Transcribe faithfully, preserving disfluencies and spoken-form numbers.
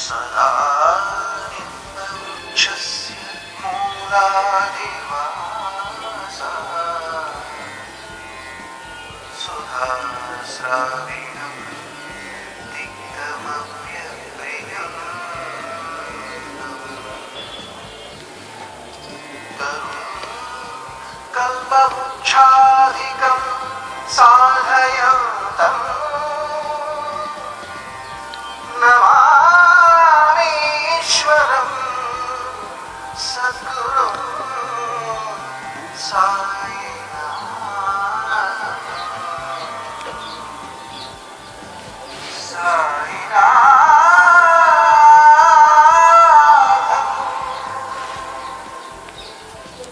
सदा निन्दवृक्षस्य मूलाधिवासा सुधास्राविणं तिक्तमप्यप्रियम् कल्पवृक्षाधिकं साधयन्तम् नमामीश्वरं सद्गुरुं साई।